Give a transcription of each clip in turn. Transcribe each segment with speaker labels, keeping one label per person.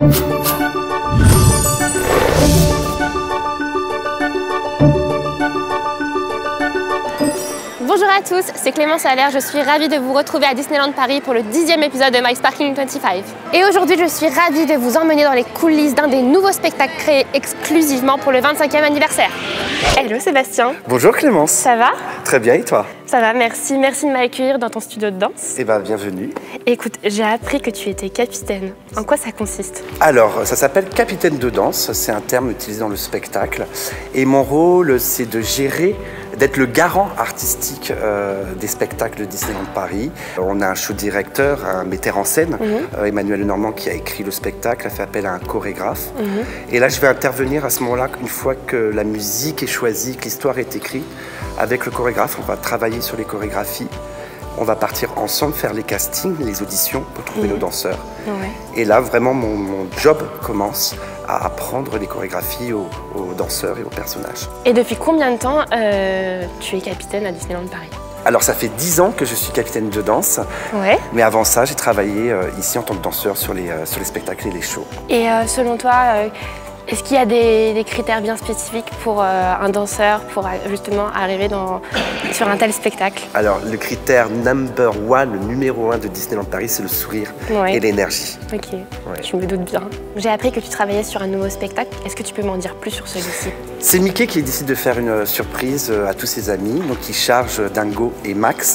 Speaker 1: Bonjour à tous, c'est Clémence Allaire, je suis ravie de vous retrouver à Disneyland Paris pour le 10e épisode de My Sparkling 25. Et aujourd'hui, je suis ravie de vous emmener dans les coulisses d'un des nouveaux spectacles créés exclusivement pour le 25e anniversaire. Hello Sébastien.
Speaker 2: Bonjour Clémence.
Speaker 1: Ça va?
Speaker 2: Très bien, et toi?
Speaker 1: Ça va, merci. Merci de m'accueillir dans ton studio de danse.
Speaker 2: Eh bien, bienvenue.
Speaker 1: Écoute, j'ai appris que tu étais capitaine. En quoi ça consiste?
Speaker 2: Alors, ça s'appelle capitaine de danse, c'est un terme utilisé dans le spectacle. Et mon rôle, c'est de gérer, d'être le garant artistique des spectacles de Disneyland Paris. On a un show directeur, un metteur en scène, Emmanuel Lenormand, qui a écrit le spectacle, a fait appel à un chorégraphe. Et là, je vais intervenir à ce moment-là, une fois que la musique est choisie, que l'histoire est écrite, avec le chorégraphe. On va travailler sur les chorégraphies. On va partir ensemble faire les castings, les auditions pour trouver nos danseurs. Et là, vraiment, mon job commence à apprendre les chorégraphies aux danseurs et aux personnages.
Speaker 1: Et depuis combien de temps tu es capitaine à Disneyland Paris?
Speaker 2: Alors, ça fait 10 ans que je suis capitaine de danse. Mais avant ça, j'ai travaillé ici en tant que danseur sur les spectacles et les shows.
Speaker 1: Et selon toi, est-ce qu'il y a des critères bien spécifiques pour un danseur pour justement arriver sur un tel spectacle?
Speaker 2: Alors, le critère number one, le numéro 1 de Disneyland Paris, c'est le sourire et l'énergie.
Speaker 1: Ok, je me doute bien. J'ai appris que tu travaillais sur un nouveau spectacle. Est-ce que tu peux m'en dire plus sur celui-ci?
Speaker 2: C'est Mickey qui décide de faire une surprise à tous ses amis. Donc, il charge Dingo et Max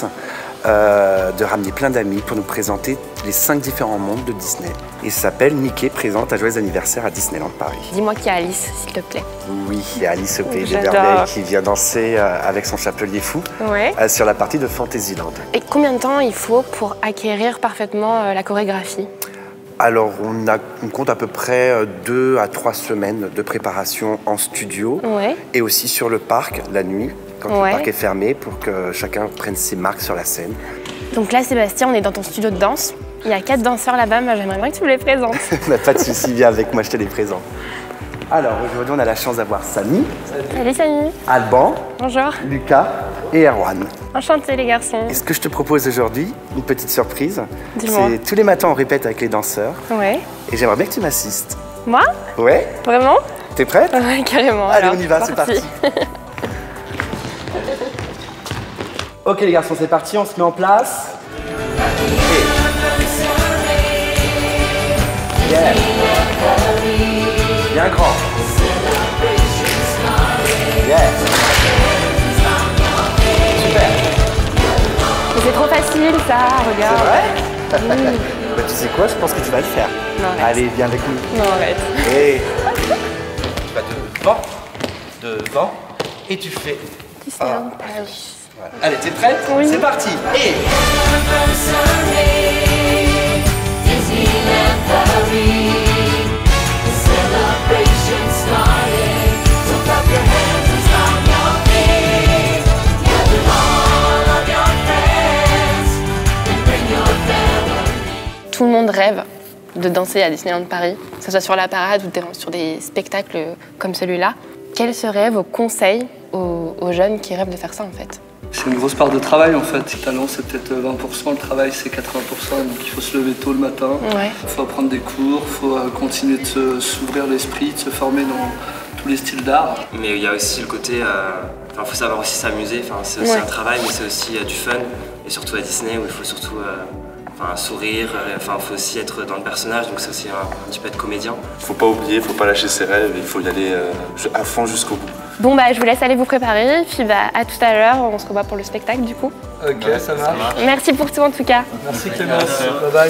Speaker 2: de ramener plein d'amis pour nous présenter les 5 différents mondes de Disney. Et ça s'appelle Mickey présente un joyeux anniversaire à Disneyland Paris.
Speaker 1: Dis-moi qui est Alice, s'il te plaît.
Speaker 2: Oui, il y a Alice au Pays des Merveilles qui vient danser avec son chapelier fou sur la partie de Fantasyland.
Speaker 1: Et combien de temps il faut pour acquérir parfaitement la chorégraphie?
Speaker 2: Alors, on compte à peu près 2 à 3 semaines de préparation en studio et aussi sur le parc la nuit, quand le parc est fermé, pour que chacun prenne ses marques sur la scène. Donc
Speaker 1: là, Sébastien, on est dans ton studio de danse. Il y a 4 danseurs là-bas, moi j'aimerais bien que tu me les présentes.
Speaker 2: Pas de souci, viens avec moi, je te les présente. Alors, aujourd'hui, on a la chance d'avoir Samy.
Speaker 1: Salut Samy.
Speaker 2: Alban.
Speaker 1: Bonjour.
Speaker 2: Lucas et Erwan.
Speaker 1: Enchanté les garçons.
Speaker 2: Et ce que je te propose aujourd'hui, une petite surprise.
Speaker 1: Dis-moi.
Speaker 2: C'est tous les matins, on répète avec les danseurs. Et j'aimerais bien que tu m'assistes.
Speaker 1: Moi?
Speaker 2: Ouais.
Speaker 1: Vraiment?
Speaker 2: T'es prête?
Speaker 1: Ouais, carrément.
Speaker 2: Allez, on y va, c'est parti. Ok les garçons, c'est parti, on se met en place. Yeah. Bien grand. Yeah. Super.
Speaker 1: C'est trop facile ça, regarde.
Speaker 2: C'est vrai? Bah, tu sais quoi, je pense que tu vas le faire.
Speaker 1: Non,
Speaker 2: allez, viens avec nous.
Speaker 1: Non, arrête.
Speaker 2: Et tu vas devant, et tu fais...
Speaker 1: Disneyland Paris.
Speaker 2: Voilà. Allez, t'es prête?
Speaker 1: Oui.
Speaker 2: C'est parti. Et...
Speaker 1: Tout le monde rêve de danser à Disneyland Paris, que ce soit sur la parade ou sur des spectacles comme celui-là. Quels seraient vos conseils aux jeunes qui rêvent de faire ça en fait?
Speaker 3: C'est une grosse part de travail en fait. Le talent c'est peut-être 20%, le travail c'est 80%, donc il faut se lever tôt le matin. Il faut apprendre des cours, il faut continuer de s'ouvrir l'esprit, de se former dans tous les styles d'art.
Speaker 4: Mais il y a aussi le côté, il faut savoir aussi s'amuser, c'est aussi un travail mais c'est aussi du fun. Et surtout à Disney où il faut surtout sourire, il faut aussi être dans le personnage, donc c'est aussi un petit peu être comédien.
Speaker 5: Faut pas oublier, faut pas lâcher ses rêves, il faut y aller à fond jusqu'au bout.
Speaker 1: Bon bah je vous laisse aller vous préparer, puis à tout à l'heure, on se revoit pour le spectacle du coup.
Speaker 3: Ok, ça marche.
Speaker 1: Merci pour tout en tout cas.
Speaker 3: Merci Clémence, bye bye.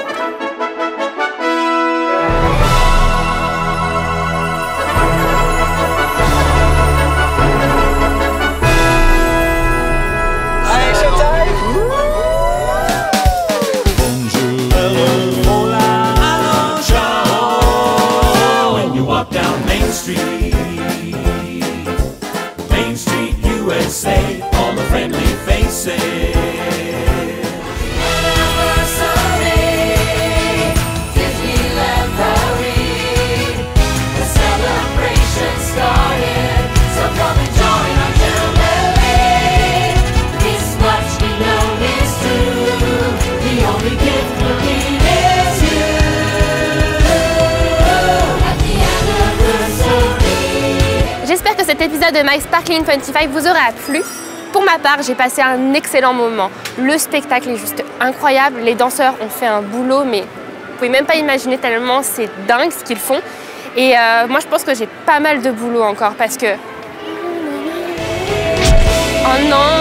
Speaker 6: All the friendly faces.
Speaker 1: cet épisode de My Sparkling 25 vous aura plu. Pour ma part, j'ai passé un excellent moment. Le spectacle est juste incroyable. Les danseurs ont fait un boulot, mais vous pouvez même pas imaginer tellement c'est dingue ce qu'ils font. Et moi, je pense que j'ai pas mal de boulot encore parce que... Oh non!